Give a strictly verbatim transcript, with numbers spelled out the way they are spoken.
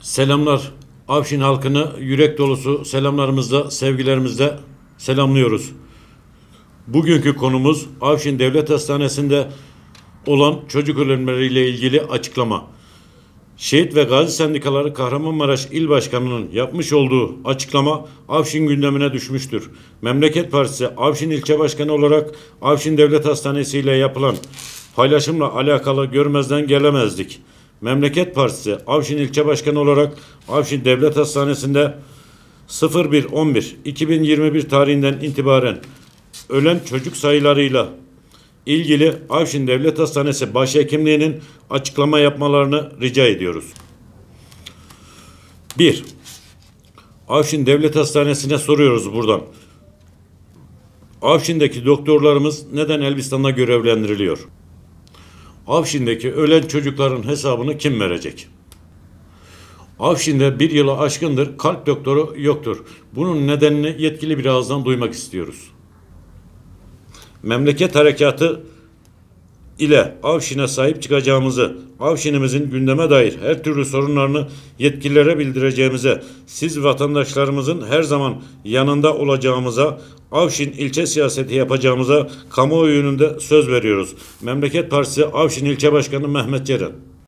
Selamlar. Avşin halkını yürek dolusu selamlarımızla, sevgilerimizle selamlıyoruz. Bugünkü konumuz Avşin Devlet Hastanesi'nde olan çocuk ölümleriyle ilgili açıklama. Şehit ve Gazi Sendikaları Kahramanmaraş İl Başkanı'nın yapmış olduğu açıklama Avşin gündemine düşmüştür. Memleket Partisi Avşin İlçe Başkanı olarak Avşin Devlet Hastanesi ile yapılan paylaşımla alakalı görmezden gelemezdik. Memleket Partisi Avşin İlçe Başkanı olarak Avşin Devlet Hastanesi'nde sıfır bir on bir iki bin yirmi bir tarihinden itibaren ölen çocuk sayılarıyla ilgili Avşin Devlet Hastanesi Başhekimliği'nin açıklama yapmalarını rica ediyoruz. bir. Avşin Devlet Hastanesi'ne soruyoruz buradan. Avşin'deki doktorlarımız neden Elbistan'da görevlendiriliyor? Avşin'deki ölen çocukların hesabını kim verecek? Avşin'de bir yılı aşkındır kalp doktoru yoktur. Bunun nedenini yetkili bir ağızdan duymak istiyoruz. Memleket harekatı ile Avşin'e sahip çıkacağımızı, Avşin'imizin gündeme dair her türlü sorunlarını yetkililere bildireceğimize, siz vatandaşlarımızın her zaman yanında olacağımıza, Avşin ilçe siyaseti yapacağımıza kamuoyu önünde söz veriyoruz. Memleket Partisi Avşin İlçe Başkanı Mehmet Ceren.